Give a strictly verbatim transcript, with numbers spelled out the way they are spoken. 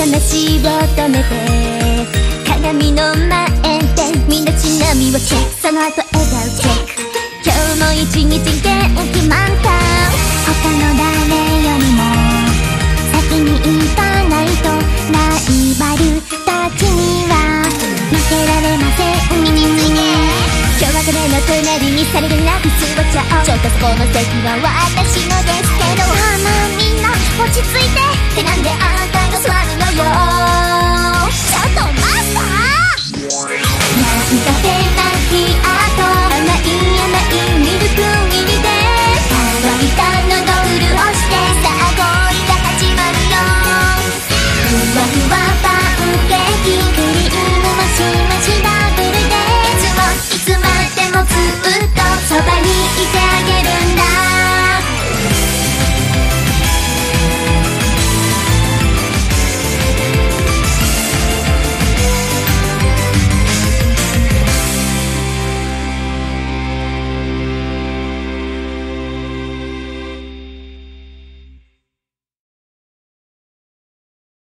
話を止めて鏡の前で身だしなみをチェック、その後笑顔チェック。今日も一日元気満タン。他の誰よりも先に行かないとライバルたちには負けられません。今日は彼の隣にさりげなく座っちゃおう。ちょっとそこの席は私のですけど、まあまあみんな落ち着いてってなんであんたが座るのよ。ちょっとマスターなんだってな